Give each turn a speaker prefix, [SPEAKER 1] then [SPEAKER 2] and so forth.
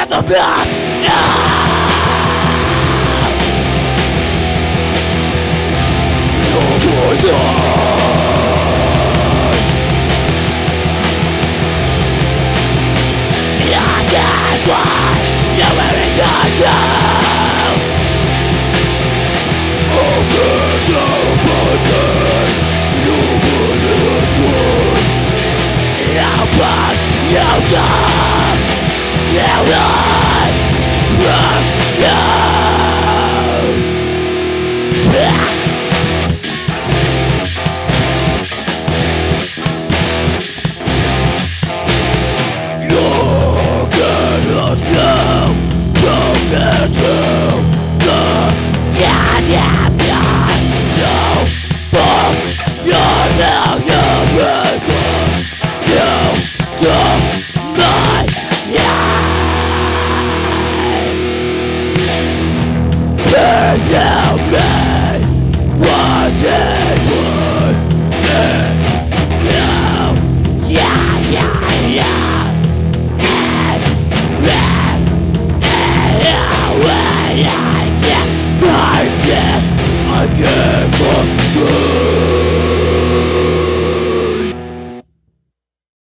[SPEAKER 1] never back. No more night. I guess why you're wearing control. Open the button. You wouldn't want. How bad you got. Tell us.